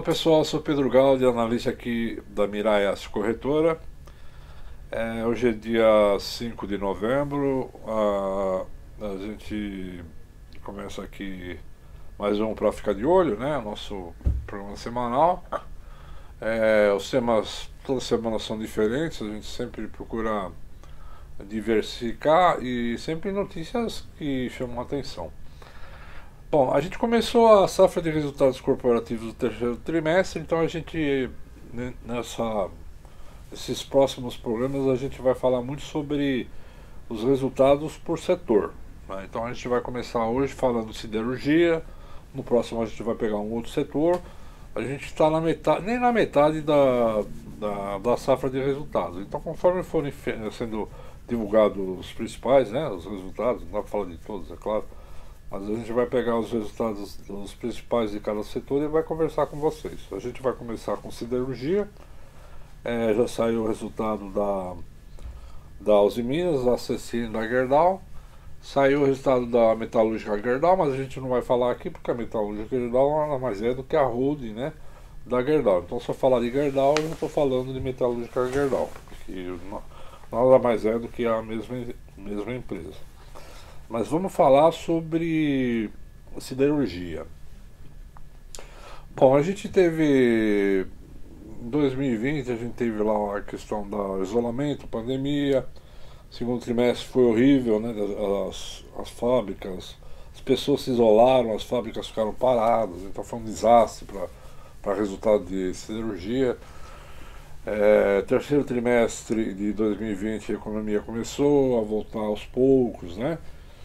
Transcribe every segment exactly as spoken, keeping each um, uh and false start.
Fala pessoal, sou Pedro Galdi, analista aqui da Mirai Asset Corretora. É, hoje é dia cinco de novembro, a, a gente começa aqui mais um para ficar de olho, né? Nosso programa semanal. É, os temas toda semana são diferentes, a gente sempre procura diversificar e sempre notícias que chamam a atenção. Bom, a gente começou a safra de resultados corporativos do terceiro trimestre, então a gente, nessa, nesses próximos programas, a gente vai falar muito sobre os resultados por setor, né? Então a gente vai começar hoje falando de siderurgia, no próximo a gente vai pegar um outro setor, a gente está na metade, nem na metade da, da, da safra de resultados. Então conforme forem sendo divulgados os principais, né, os resultados, não dá para falar de todos, é claro, mas a gente vai pegar os resultados dos principais de cada setor e vai conversar com vocês. A gente vai começar com siderurgia. É, já saiu o resultado da, da Uzi Minas, da C C N, da Gerdau. Saiu o resultado da Metalúrgica Gerdau, mas a gente não vai falar aqui porque a Metalúrgica Gerdau nada mais é do que a holding, né, da Gerdau. Então se eu falar de Gerdau, eu não estou falando de Metalúrgica Gerdau, que nada mais é do que a mesma, mesma empresa. Mas vamos falar sobre siderurgia. Bom, a gente teve em dois mil e vinte, a gente teve lá a questão do isolamento, pandemia. Segundo trimestre foi horrível, né? As, as fábricas, as pessoas se isolaram, as fábricas ficaram paradas, então foi um desastre para resultado de siderurgia. É, terceiro trimestre de dois mil e vinte a economia começou a voltar aos poucos, né?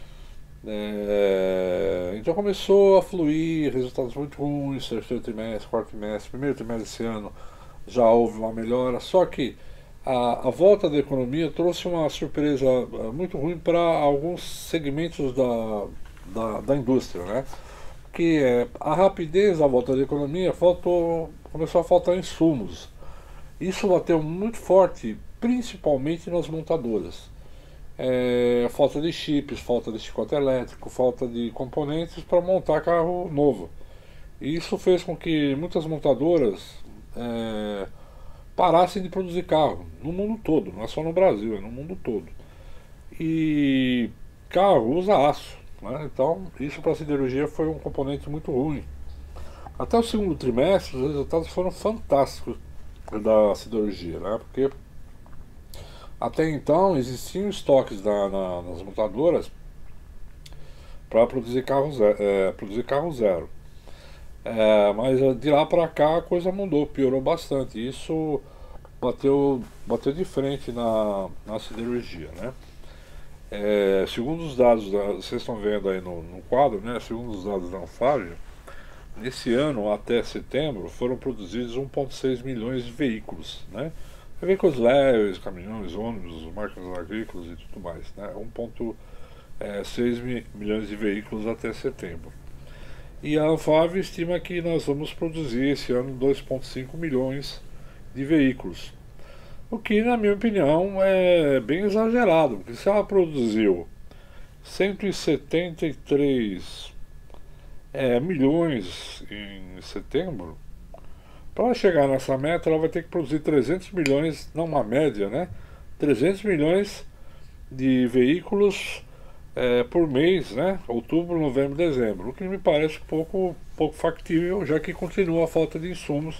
É, então começou a fluir, resultados muito ruins, terceiro trimestre, quarto trimestre, primeiro trimestre desse ano já houve uma melhora, só que a, a volta da economia trouxe uma surpresa muito ruim para alguns segmentos da, da, da indústria, né? Que é, a rapidez da volta da economia faltou, começou a faltar insumos. Isso bateu muito forte, principalmente nas montadoras. É, falta de chips, falta de chicote elétrico, falta de componentes para montar carro novo. E isso fez com que muitas montadoras é, parassem de produzir carro no mundo todo, não é só no Brasil, é no mundo todo. E carro usa aço, né? Então isso para a siderurgia foi um componente muito ruim. Até o segundo trimestre os resultados foram fantásticos da siderurgia, né? Porque até então existiam estoques da, na, nas montadoras para produzir carro zero, é, produzir carro zero. É, mas de lá para cá a coisa mudou, piorou bastante. Isso bateu, bateu de frente na, na siderurgia, né? É, segundo os dados, da, vocês estão vendo aí no, no quadro, né? Segundo os dados da Anfavea, nesse ano até setembro foram produzidos um vírgula seis milhões de veículos, né? Veículos leves, caminhões, ônibus, máquinas agrícolas e tudo mais, né? um vírgula seis milhões de veículos até setembro. E a Anfavea estima que nós vamos produzir esse ano dois vírgula cinco milhões de veículos. O que, na minha opinião, é bem exagerado, porque se ela produziu cento e setenta e três é, milhões em setembro, para chegar nessa meta, ela vai ter que produzir trezentos milhões, não uma média, né? trezentos milhões de veículos é, por mês, né? Outubro, novembro, dezembro. O que me parece pouco, pouco factível, já que continua a falta de insumos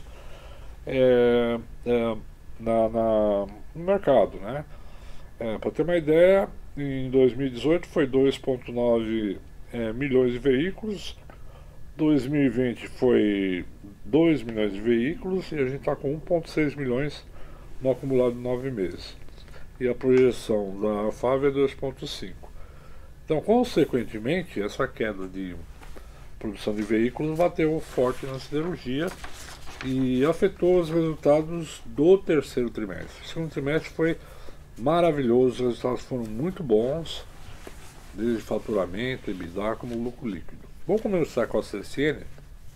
é, é, na, na, no mercado, né? É, para ter uma ideia, em dois mil e dezoito foi dois vírgula nove é, milhões de veículos. dois mil e vinte foi dois milhões de veículos e a gente está com um vírgula seis milhões no acumulado de nove meses. E a projeção da Anfavea é dois vírgula cinco. Então, consequentemente, essa queda de produção de veículos bateu forte na siderurgia e afetou os resultados do terceiro trimestre. O segundo trimestre foi maravilhoso, os resultados foram muito bons, desde faturamento, EBITDA, como lucro líquido. Vamos começar com a C S N.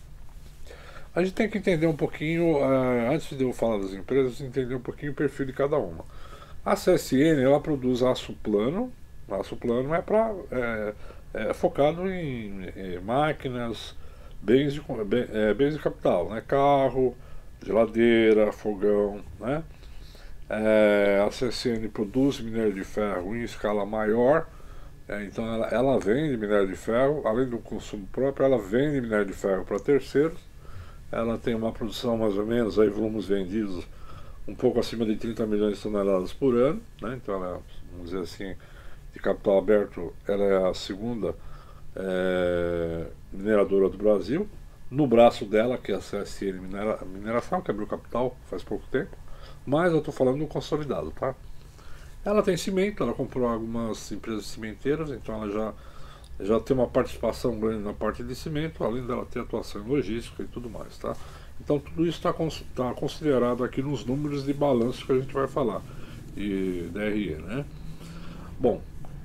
A gente tem que entender um pouquinho, uh, antes de eu falar das empresas, entender um pouquinho o perfil de cada uma. A C S N, ela produz aço plano. Aço plano é, pra, é, é focado em, em máquinas, bens de, bem, é, bens de capital, né? Carro, geladeira, fogão, né? É, a C S N produz minério de ferro em escala maior, é, então ela, ela vende minério de ferro, além do consumo próprio, ela vende minério de ferro para terceiros. Ela tem uma produção mais ou menos, aí volumes vendidos um pouco acima de trinta milhões de toneladas por ano, né? Então ela, vamos dizer assim, de capital aberto, ela é a segunda é, mineradora do Brasil. No braço dela, que é a C S N Minera, Mineração, que abriu capital faz pouco tempo, mas eu estou falando do consolidado, tá? Ela tem cimento, ela comprou algumas empresas cimenteiras, então ela já, já tem uma participação grande na parte de cimento, além dela ter atuação em logística e tudo mais, tá? Então tudo isso está tá considerado aqui nos números de balanço que a gente vai falar, e D R E, né? Bom,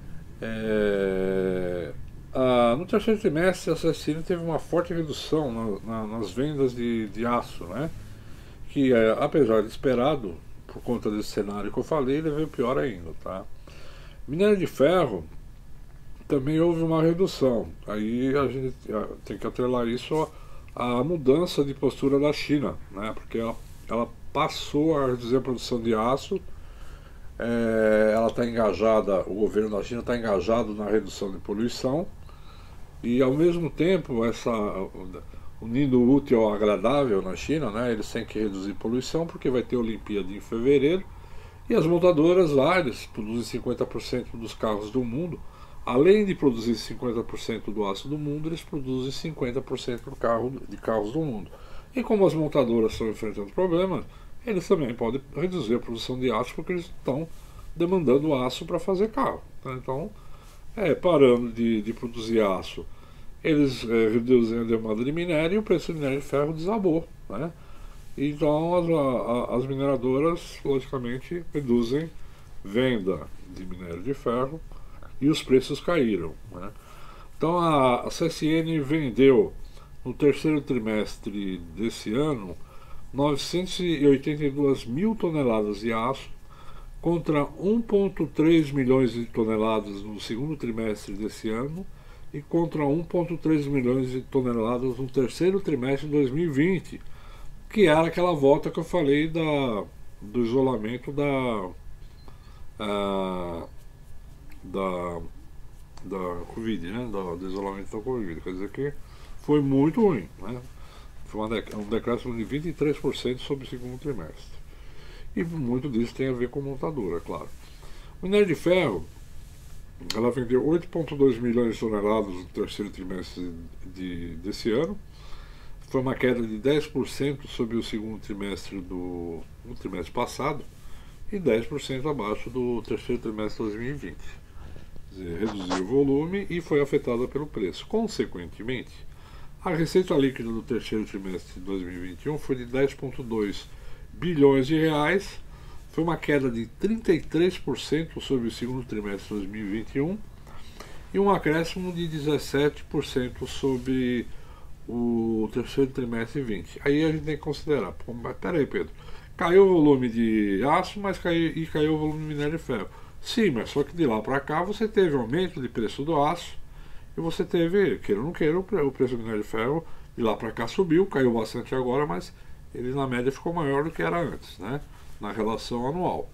é, a, no terceiro trimestre a C S N teve uma forte redução na, na, nas vendas de, de aço, né? Que é, apesar de esperado, por conta desse cenário que eu falei, ele veio pior ainda, tá? Minério de ferro também houve uma redução. Aí a gente tem que atrelar isso à mudança de postura da China, né? Porque ela, ela passou a reduzir a produção de aço, é, ela está engajada, o governo da China está engajado na redução de poluição e ao mesmo tempo essa unindo o útil ao agradável na China, né? Eles têm que reduzir poluição porque vai ter Olimpíada em fevereiro e as montadoras lá, eles produzem cinquenta por cento dos carros do mundo. Além de produzir cinquenta por cento do aço do mundo, eles produzem cinquenta por cento do carro, de carros do mundo. E como as montadoras estão enfrentando problemas, eles também podem reduzir a produção de aço porque eles estão demandando aço para fazer carro. Tá? Então, é, parando de, de produzir aço, eles é, reduzem a demanda de minério e o preço do minério de ferro desabou, né? Então as, a, as mineradoras, logicamente, reduzem venda de minério de ferro e os preços caíram, né? Então a, a C S N vendeu no terceiro trimestre desse ano novecentos e oitenta e duas mil toneladas de aço contra um vírgula três milhões de toneladas no segundo trimestre desse ano e contra um vírgula três milhões de toneladas no terceiro trimestre de dois mil e vinte, que era aquela volta que eu falei da, do isolamento da, a, da, da Covid, né? Do, do isolamento da Covid. Quer dizer que foi muito ruim, né? Foi uma, um decréscimo de vinte e três por cento sobre o segundo trimestre. E muito disso tem a ver com a montadora, claro. O minério de ferro, ela vendeu oito vírgula dois milhões de toneladas no terceiro trimestre de, desse ano. Foi uma queda de dez por cento sobre o segundo trimestre do no trimestre passado e dez por cento abaixo do terceiro trimestre de dois mil e vinte. Quer dizer, reduziu o volume e foi afetada pelo preço. Consequentemente, a receita líquida do terceiro trimestre de dois mil e vinte e um foi de dez vírgula dois bilhões de reais, foi uma queda de trinta e três por cento sobre o segundo trimestre de dois mil e vinte e um e um acréscimo de dezessete por cento sobre o terceiro trimestre de vinte. Aí a gente tem que considerar, pô, mas peraí, Pedro, caiu o volume de aço, mas caiu, e caiu o volume de minério de ferro. Sim, mas só que de lá para cá você teve aumento de preço do aço e você teve, queira ou não queira, o preço do minério de ferro de lá para cá subiu, caiu bastante agora, mas ele na média ficou maior do que era antes, né? Na relação anual.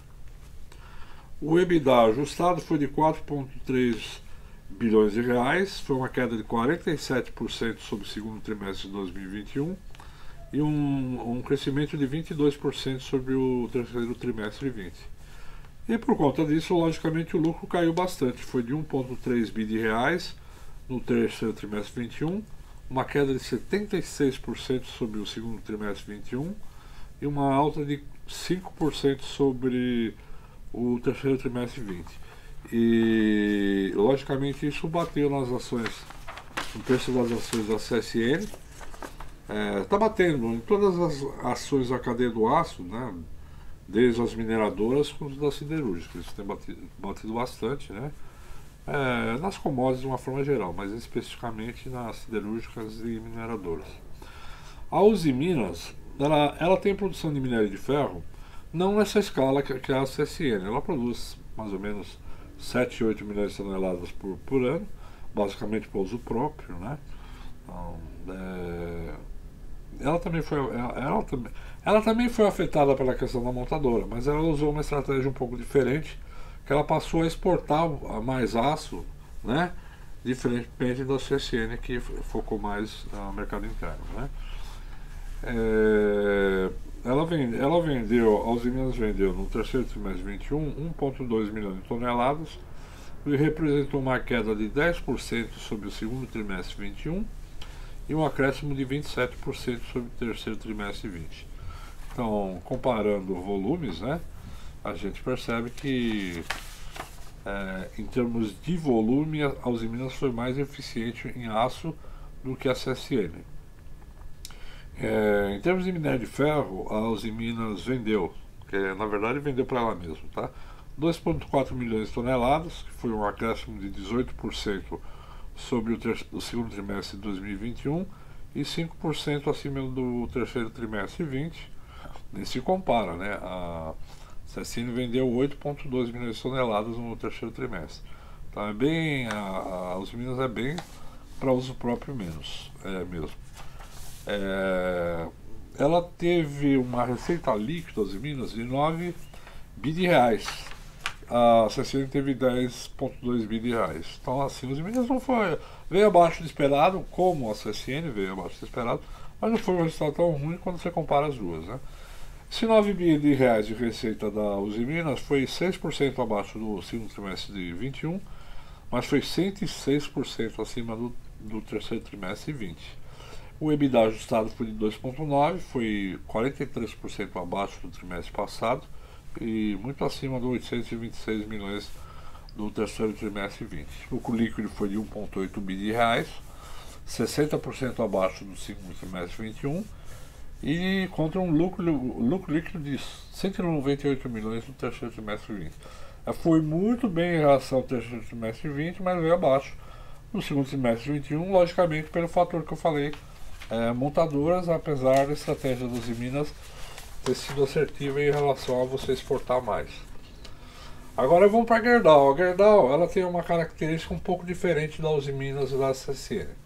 O EBITDA ajustado foi de quatro vírgula três bilhões de reais, foi uma queda de quarenta e sete por cento sobre o segundo trimestre de dois mil e vinte e um e um, um crescimento de vinte e dois por cento sobre o terceiro trimestre de vinte. E por conta disso, logicamente, o lucro caiu bastante, foi de um vírgula três bilhões de reais no terceiro trimestre de vinte e um, uma queda de setenta e seis por cento sobre o segundo trimestre de vinte e um e uma alta de cinco por cento sobre o terceiro trimestre de vinte. E logicamente isso bateu nas ações, no preço das ações da C S N, está é, batendo em todas as ações da cadeia do aço, né? Desde as mineradoras como das siderúrgicas, isso tem batido, batido bastante, né? É, nas commodities de uma forma geral, mas especificamente nas siderúrgicas e mineradoras. A Uzi Minas, ela, ela tem produção de minério de ferro, não nessa escala que, que é a C S N, ela produz mais ou menos sete, oito milhões de toneladas por, por ano, basicamente para uso próprio, né? Então, é, ela, também foi, ela, ela, também, ela também foi afetada pela questão da montadora, mas ela usou uma estratégia um pouco diferente, que ela passou a exportar mais aço, né? Diferentemente da C S N, que focou mais no mercado interno, né? É, ela, vende, ela vendeu, a Usiminas vendeu no terceiro trimestre de vinte e um um vírgula dois milhões de toneladas, e representou uma queda de dez por cento sobre o segundo trimestre de vinte e um e um acréscimo de vinte e sete por cento sobre o terceiro trimestre de vinte. Então, comparando volumes, né, a gente percebe que é, em termos de volume, a Usiminas foi mais eficiente em aço do que a C S N. É, em termos de minério de ferro, a Usiminas vendeu, que na verdade vendeu para ela mesma, tá? dois vírgula quatro milhões de toneladas, que foi um acréscimo de dezoito por cento sobre o, ter o segundo trimestre de dois mil e vinte e um e cinco por cento acima do terceiro trimestre de vinte. Nem se compara, né? A C S N vendeu oito vírgula dois milhões de toneladas no terceiro trimestre. Então é bem, a, a Usiminas é bem para uso próprio menos, é mesmo. É, ela teve uma receita líquida, Usiminas, de nove bi de reais. A C S N teve dez vírgula dois bi de reais. Então, assim, os Usiminas não foi, veio abaixo do esperado, como a C S N veio abaixo do esperado, mas não foi um resultado tão ruim quando você compara as duas, né? Esse nove bi de reais de receita da Usiminas foi seis por cento abaixo do segundo trimestre de vinte e um, mas foi cento e seis por cento acima do, do terceiro trimestre de vinte. O EBITDA ajustado foi de dois vírgula nove, foi quarenta e três por cento abaixo do trimestre passado e muito acima dos oitocentos e vinte e seis milhões do terceiro trimestre de vinte. O lucro líquido foi de um vírgula oito bi de reais, sessenta por cento abaixo do segundo trimestre de vinte e um e contra um lucro, lucro líquido de cento e noventa e oito milhões no terceiro trimestre de vinte. Foi muito bem em relação ao terceiro trimestre de vinte, mas veio abaixo no segundo trimestre de vinte e um, logicamente pelo fator que eu falei, é, montadoras, apesar da estratégia dos Usiminas ter sido assertiva em relação a você exportar mais. Agora vamos para a Gerdau. A Gerdau, ela tem uma característica um pouco diferente da Usiminas e da C S N.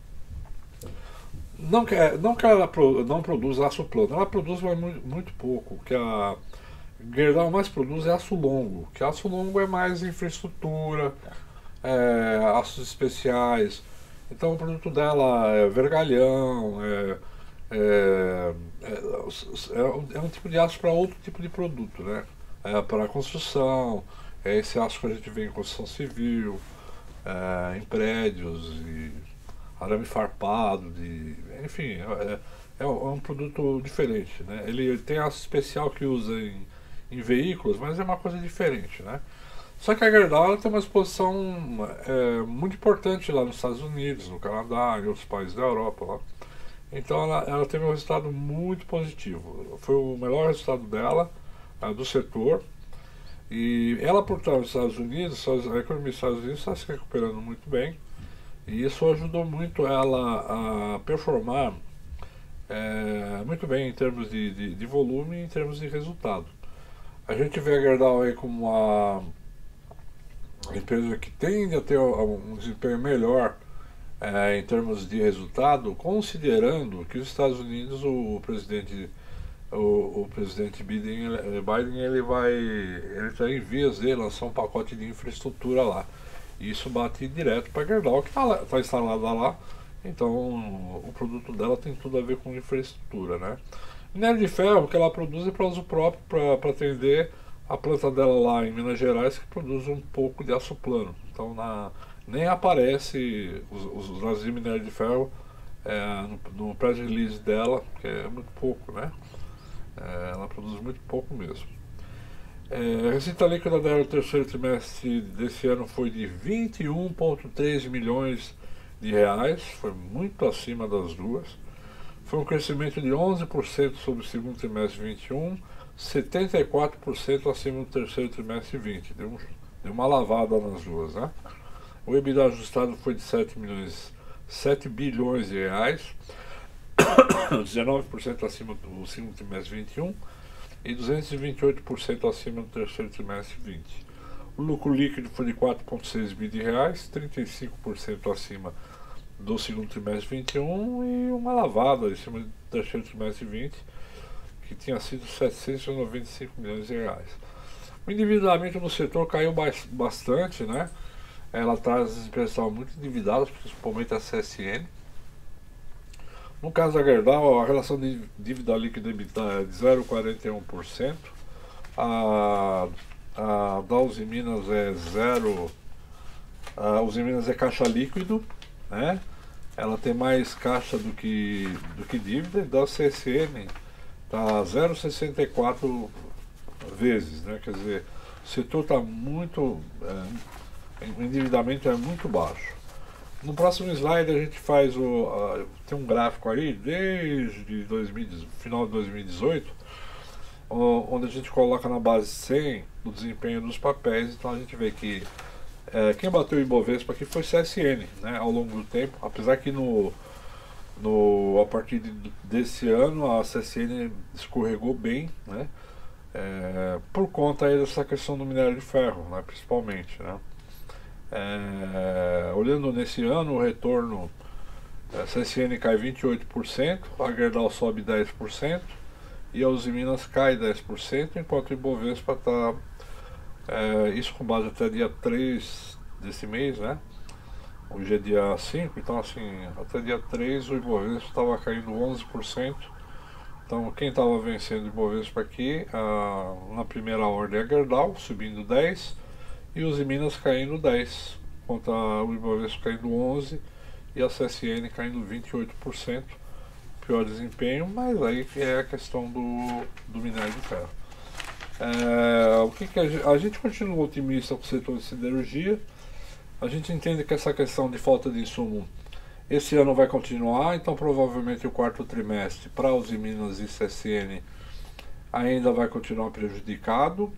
Não que, não que ela pro, não produz aço plano, ela produz mas muito, muito pouco. O que a Gerdau mais produz é aço longo, que aço longo é mais infraestrutura, é, aços especiais. Então o produto dela é vergalhão, é, é, é, é um tipo de aço para outro tipo de produto, né? É para construção, é esse aço que a gente vê em construção civil, é, em prédios, e arame farpado, de, enfim, é, é um produto diferente, né? Ele tem aço especial que usa em, em veículos, mas é uma coisa diferente, né? Só que a Gerdau tem uma exposição é, muito importante lá nos Estados Unidos, no Canadá, em outros países da Europa. Lá. Então ela, ela teve um resultado muito positivo. Foi o melhor resultado dela, é, do setor. E ela, por estar nos Estados Unidos, a economia dos Estados Unidos está se recuperando muito bem. E isso ajudou muito ela a performar é, muito bem em termos de, de, de volume e em termos de resultado. A gente vê a Gerdau aí como uma empresa que tende a ter um desempenho melhor é, em termos de resultado, considerando que os Estados Unidos, o presidente o, o presidente Biden, Biden ele vai ele está em vias de lançar um pacote de infraestrutura lá. E isso bate direto para a Gerdau, que está tá instalada lá. Então o produto dela tem tudo a ver com infraestrutura, né? Minério de ferro que ela produz é para uso próprio, para atender a planta dela lá em Minas Gerais, que produz um pouco de aço plano. Então na, nem aparece os, os navios de minério de ferro é, no, no press release dela, que é muito pouco, né? É, ela produz muito pouco mesmo. É, a receita líquida dela no terceiro trimestre desse ano foi de vinte e um vírgula três milhões de reais, foi muito acima das duas. Foi um crescimento de onze por cento sobre o segundo trimestre de vinte e um, setenta e quatro por cento acima do terceiro trimestre de vinte. Deu, um, deu uma lavada nas duas, né? O EBITDA ajustado foi de sete milhões, sete bilhões de reais, dezenove por cento acima do segundo trimestre de vinte e um e duzentos e vinte e oito por cento acima do terceiro trimestre de vinte. O lucro líquido foi de quatro vírgula seis bi de reais, trinta e cinco por cento acima do segundo trimestre de vinte e um e uma lavada em cima do terceiro trimestre de vinte, que tinha sido setecentos e noventa e cinco milhões de reais. O endividamento no setor caiu bastante, né? Ela traz as empresas estavam muito endividadas, principalmente a C S N. No caso da Gerdau, a relação de dívida líquida é de zero vírgula quarenta e um por cento. A, a da Uzi Minas é zero. A Uzi Minas é caixa líquido, né? Ela tem mais caixa do que, do que dívida. E da C S N está zero vírgula sessenta e quatro vezes, né? Quer dizer, o setor está muito. É, o endividamento é muito baixo. No próximo slide a gente faz o. Uh, tem um gráfico aí desde dois mil, final de dois mil e dezoito, onde a gente coloca na base cem o desempenho dos papéis. Então a gente vê que uh, quem bateu o Ibovespa aqui foi C S N, né, ao longo do tempo, apesar que no, no, a partir de, desse ano a C S N escorregou bem, né, é, por conta aí dessa questão do minério de ferro, né, principalmente, né. É, olhando nesse ano, o retorno, a C S N cai vinte e oito por cento, a Gerdau sobe dez por cento e a Uzi Minas cai dez por cento, enquanto o Ibovespa está, é, isso com base até dia três desse mês, né? Hoje é dia cinco, então assim, até dia três o Ibovespa estava caindo onze por cento. Então quem estava vencendo o Ibovespa aqui, a, na primeira ordem é a Gerdau, subindo dez por cento, e os Minas caindo dez por cento, enquanto o Ibovespa caindo onze por cento e a C S N caindo vinte e oito por cento. Pior desempenho, mas aí é a questão do, do minério de ferro. É, o que que a, gente, a gente continua otimista com o setor de siderurgia. A gente entende que essa questão de falta de insumo esse ano vai continuar, então provavelmente o quarto trimestre para os Minas e C S N ainda vai continuar prejudicado.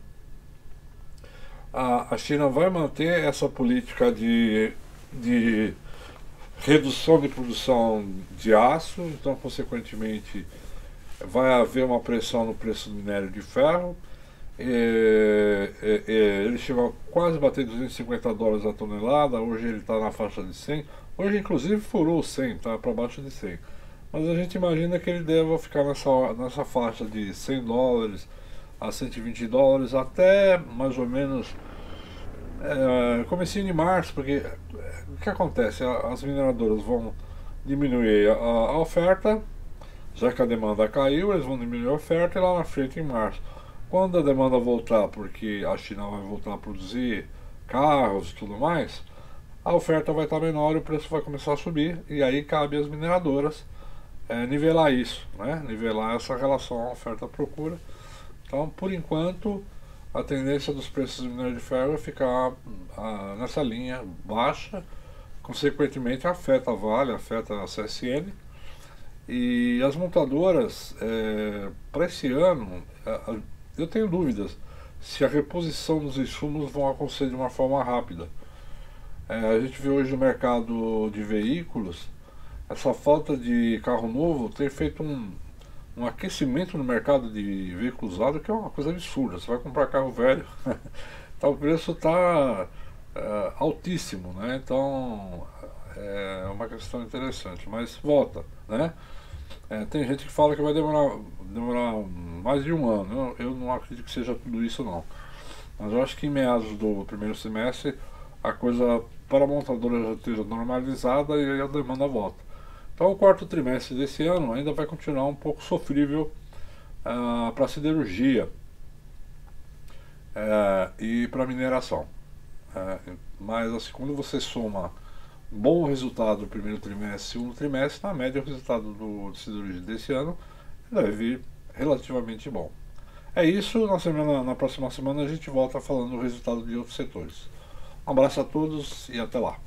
A China vai manter essa política de, de redução de produção de aço, então consequentemente vai haver uma pressão no preço do minério de ferro. E, e, e, ele chegou a quase bater duzentos e cinquenta dólares a tonelada, hoje ele está na faixa de cem, hoje inclusive furou cem, está para baixo de cem, mas a gente imagina que ele deva ficar nessa, nessa faixa de cem dólares a cento e vinte dólares até mais ou menos é, comecinho de março, porque o que acontece? As mineradoras vão diminuir a, a oferta, já que a demanda caiu, eles vão diminuir a oferta e lá na frente em março, quando a demanda voltar, porque a China vai voltar a produzir carros e tudo mais, a oferta vai estar menor e o preço vai começar a subir, e aí cabe às mineradoras é, nivelar isso, né? Nivelar essa relação oferta-procura. Então, por enquanto, a tendência dos preços do minério de ferro é ficar ah, nessa linha baixa, consequentemente afeta a Vale, afeta a C S N, e as montadoras, é, para esse ano, é, eu tenho dúvidas se a reposição dos insumos vão acontecer de uma forma rápida. É, a gente vê hoje no mercado de veículos, essa falta de carro novo tem feito um um aquecimento no mercado de veículos usados que é uma coisa absurda. Você vai comprar carro velho, tá, o preço está é, altíssimo, né? Então é uma questão interessante, mas volta, né? É, tem gente que fala que vai demorar, demorar mais de um ano. Eu, eu não acredito que seja tudo isso não, mas eu acho que em meados do primeiro semestre a coisa para a montadora já esteja normalizada e aí a demanda volta. Então o quarto trimestre desse ano ainda vai continuar um pouco sofrível uh, para a siderurgia uh, e para a mineração. Uh, mas assim, quando você soma bom resultado do primeiro trimestre e segundo trimestre, na média o resultado do, do siderurgia desse ano deve vir relativamente bom. É isso, na, semana, na próxima semana a gente volta falando do resultado de outros setores. Um abraço a todos e até lá.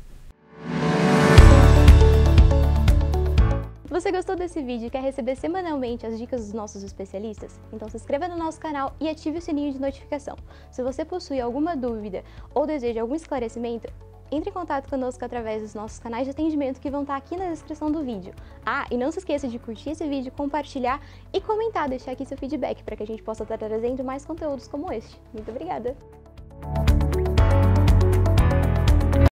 Você gostou desse vídeo e quer receber semanalmente as dicas dos nossos especialistas? Então se inscreva no nosso canal e ative o sininho de notificação. Se você possui alguma dúvida ou deseja algum esclarecimento, entre em contato conosco através dos nossos canais de atendimento que vão estar aqui na descrição do vídeo. Ah, e não se esqueça de curtir esse vídeo, compartilhar e comentar, deixar aqui seu feedback para que a gente possa estar trazendo mais conteúdos como este. Muito obrigada!